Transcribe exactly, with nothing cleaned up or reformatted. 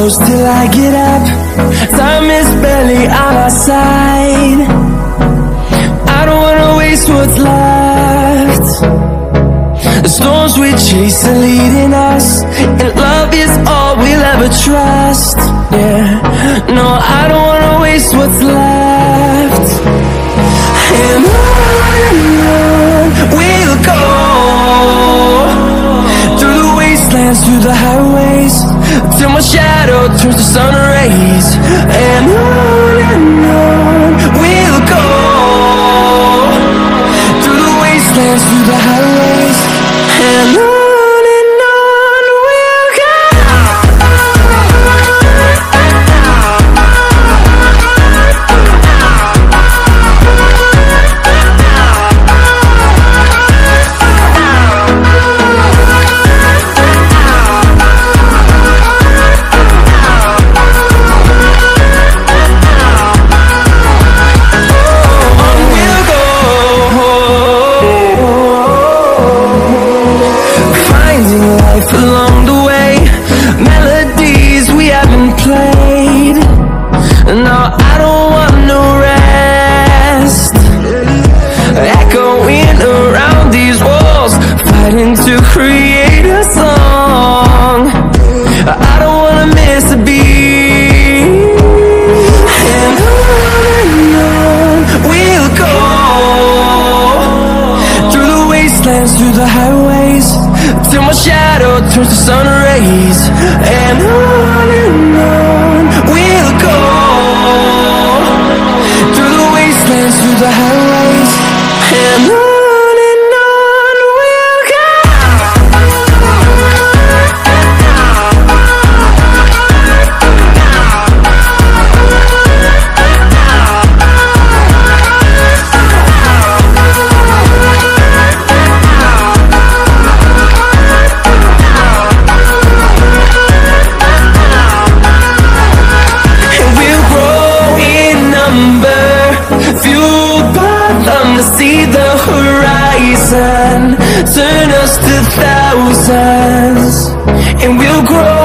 close till I get up. Time is barely on our side. I don't wanna waste what's left. The storms we chase are leading us, and love is all we'll ever trust. Yeah, no, I don't wanna waste what's left. And on and on we'll go, through the wastelands, through the highways, till my shadow turns to sun rays. And on and on we'll go, through the wastelands, through the highways, and on. Along the way, melodies we haven't played. No, I don't want no rest. Echoing around these walls, fighting to create a song. I don't wanna miss a beat. And on and on we'll go, through the wastelands, through the highways, till my shadow turns to sun rays. And on and on we'll go, through the wastelands, through the highways, and on. See the horizon, turn us to thousands, and we'll grow